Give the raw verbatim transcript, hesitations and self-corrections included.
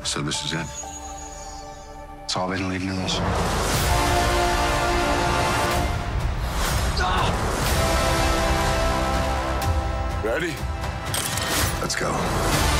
So this is it. It's all been leading to this. Ready? Let's go.